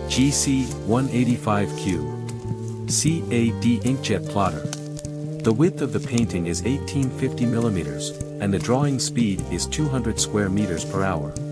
GC-185Q. CAD inkjet plotter. The width of the painting is 1850 mm, and the drawing speed is 200 square meters per hour.